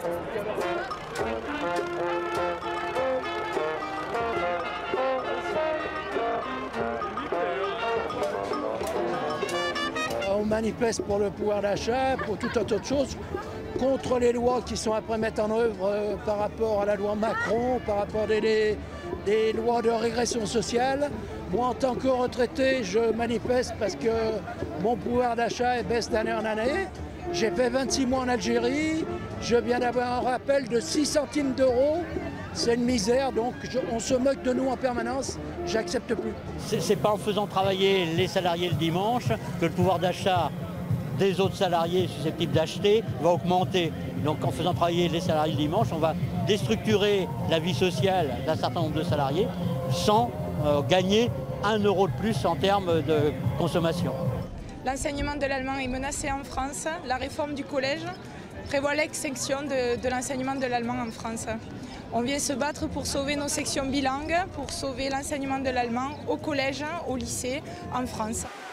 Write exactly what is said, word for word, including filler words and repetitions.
On manifeste pour le pouvoir d'achat, pour tout un tas de choses, contre les lois qui sont après mettre en œuvre euh, par rapport à la loi Macron, par rapport des, des, des lois de régression sociale. Moi, en tant que retraité, je manifeste parce que mon pouvoir d'achat baisse d'année en année. J'ai fait vingt-six mois en Algérie, je viens d'avoir un rappel de six centimes d'euros. C'est une misère, donc je, on se moque de nous en permanence, j'accepte plus. C'est pas en faisant travailler les salariés le dimanche que le pouvoir d'achat des autres salariés susceptibles d'acheter va augmenter. Donc en faisant travailler les salariés le dimanche, on va déstructurer la vie sociale d'un certain nombre de salariés sans euh, gagner un euro de plus en termes de consommation. L'enseignement de l'allemand est menacé en France. La réforme du collège prévoit l'extinction de, de l'enseignement de l'allemand en France. On vient se battre pour sauver nos sections bilingues, pour sauver l'enseignement de l'allemand au collège, au lycée, en France.